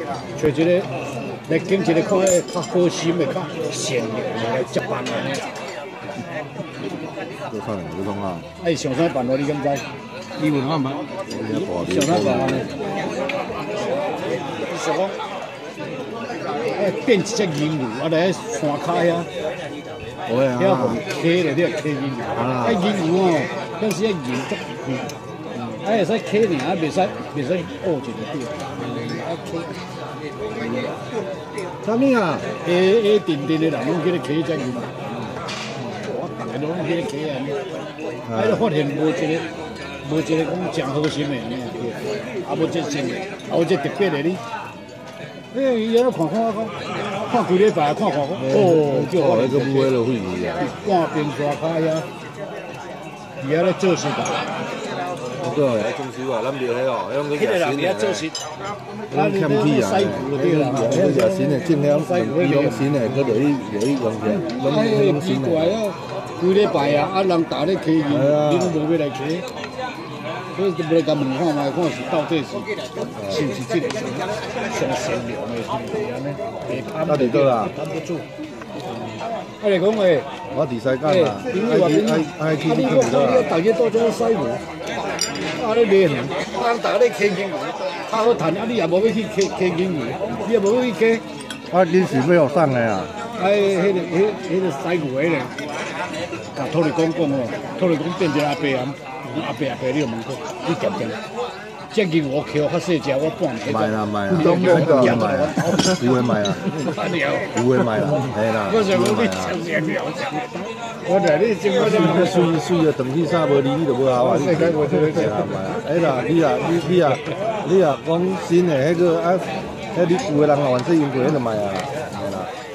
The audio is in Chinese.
找一个来拣一个看较好心的、较善良的来接班安尼。 做啥？做创啊？ 哎，上啥办咯？你敢知？ 你问我嘛？ 上啥办呢？想讲，哎，变一只鹦鹉，啊来山骹遐。 会啊， 了溪了，你啊溪银鱼，啊银鱼哦，但是啊银足，啊会使溪尔，啊袂使乌一个对，啊溪。 啥物啊？ 下定定的人拢去咧溪只银鱼，我逐个拢去咧溪安尼，啊就发现无一个讲真好心的安尼啊，无这新的，啊无这特别的哩。 哎，伊安尼看看几礼拜看哦，叫我那个不会了会议啊。 半边沙卡遐，伊遐咧做事吧？ 对，装修啊，咱袂迄哦，用迄个人伊遐做事， 咱欠起啊，用热新的尽量用新的，搁落去用起，拢用新的。 几礼拜啊，啊人打咧起伊，你都无要来起。 所以就不来甲问看卖，看是到底是不是这个上善良的安尼，会攀不住啦，攀不住。啊来讲诶， 我伫西港啦，爱去你我看你大家都做西湖，啊咧卖鱼，人大咧溪金鱼，较好赚，啊你也无要去溪金鱼，你也无要去溪。 啊，你是要学送的啊？ 哎，迄个西湖的咧，甲土地公讲哦，土地公变一个阿伯啊。 阿伯，你问过，你点点？这金我扣较细只，我半天。 卖啦，总共个卖啊，有诶卖啊，有诶卖啦，系啦。 我想讲你真善良，我来你真我真。 水啊，长去啥无理，你就无效啊。世界我这个卖啊，哎啦，你啊，讲新诶迄个啊，迄你有诶人啊，原说用过迄个卖啊，系啦。